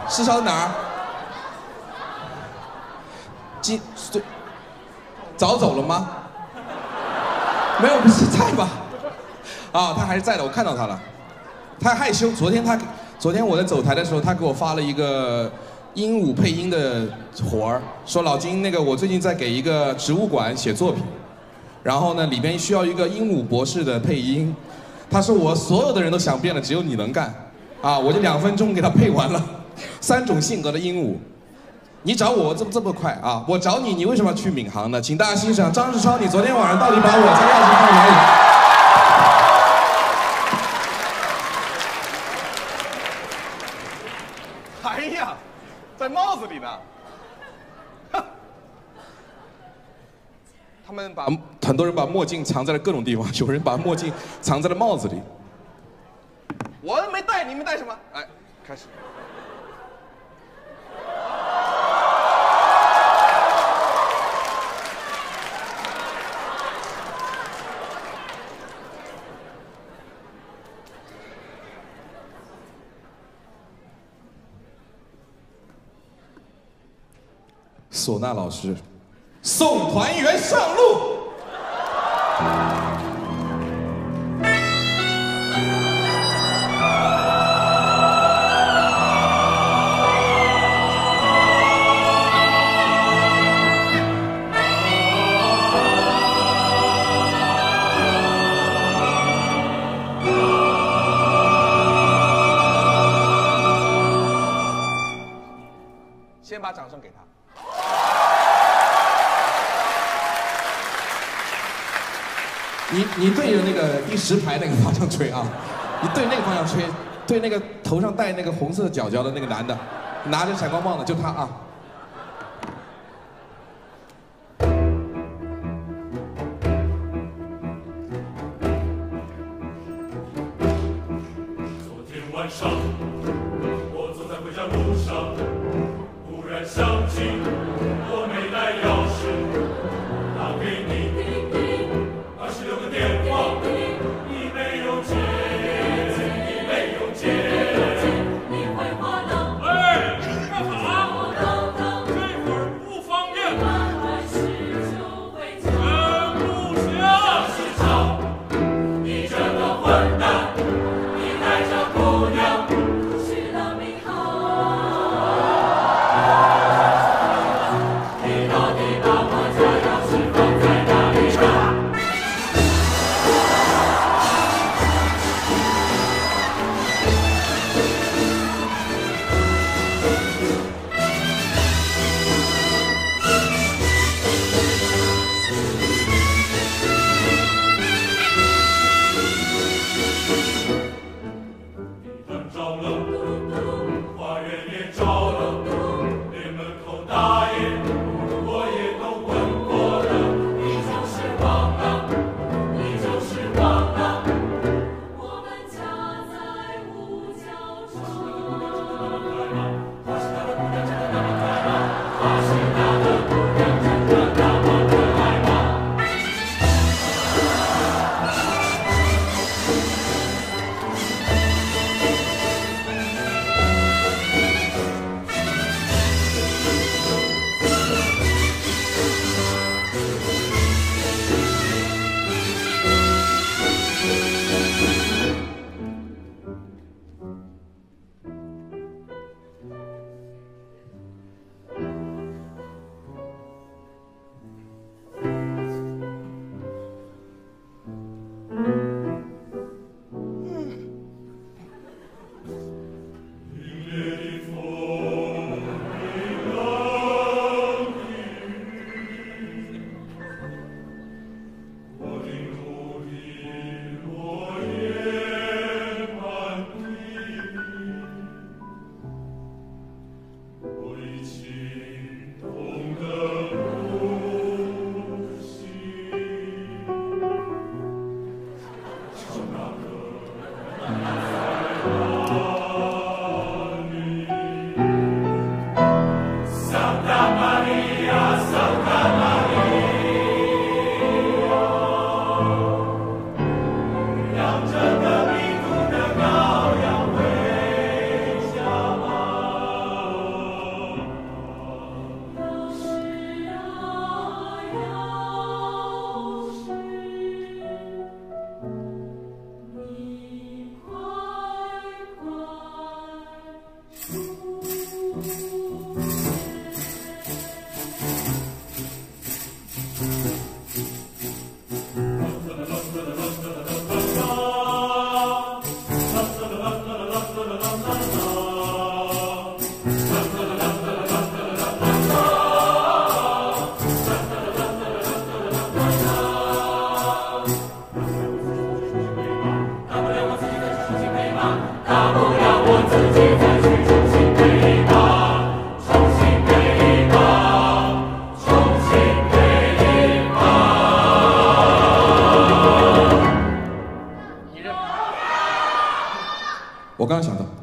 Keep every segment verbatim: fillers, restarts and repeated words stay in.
市场哪儿？今对，早走了吗？没有，不是在吧？啊，他还是在的，我看到他了。他害羞，昨天他，昨天我在走台的时候，他给我发了一个鹦鹉配音的活儿，说老金，那个我最近在给一个植物馆写作品，然后呢里边需要一个鹦鹉博士的配音。他说我所有的人都想遍了，只有你能干，啊，我就两分钟给他配完了，三种性格的鹦鹉。你找我这么这么快啊？我找你，你为什么要去闵行呢？请大家欣赏张志超，你昨天晚上到底把我家钥匙放哪里？ 哎呀，在帽子里呢。 他们把很多人把墨镜藏在了各种地方，有人把墨镜藏在了帽子里。 我没戴，你们戴什么？哎，开始。 唢呐老师，送团员上路。 先把掌声给他。 你你对着那个第十排那个方向吹啊，你对那个方向吹，对那个头上戴那个红色角角的那个男的，拿着闪光棒的，就他啊。 昨天晚上，我走在回家路上，突然想起我没带钥匙，打给你。二十六个电话，你没有接，你没有接，你会话呢？哎，干啥？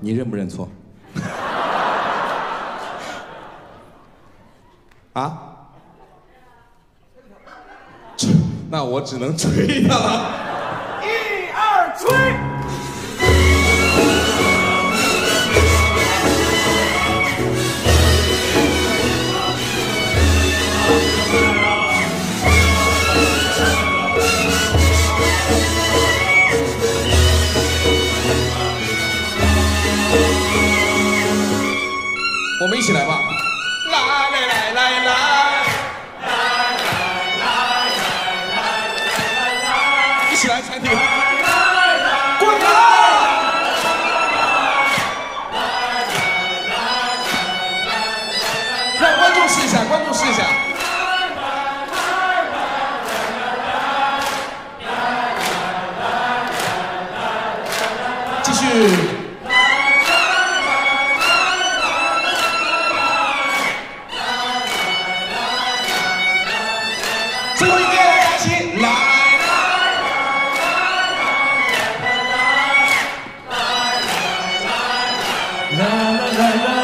你认不认错？啊？那我只能吹他了。 一二，吹！ 我们一起来吧！来来来来来！一起来，餐厅！过来！让观众试一下，观众试一下。继续。最后一遍，来一起来！啦啦啦啦！